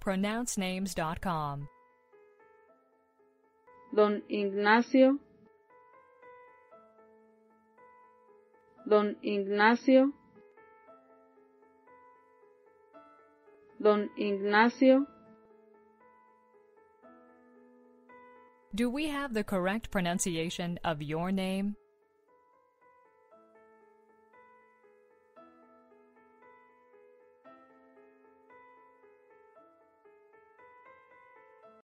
pronouncenames.com. Don Ignacio, Don Ignacio, Don Ignacio. Do we have the correct pronunciation of your name?